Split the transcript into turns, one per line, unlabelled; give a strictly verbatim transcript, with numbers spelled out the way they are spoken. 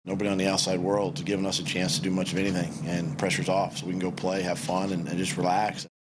Nobody on the outside world is giving us a chance to do much of anything, and pressure's off, so we can go play, have fun, and, and just relax.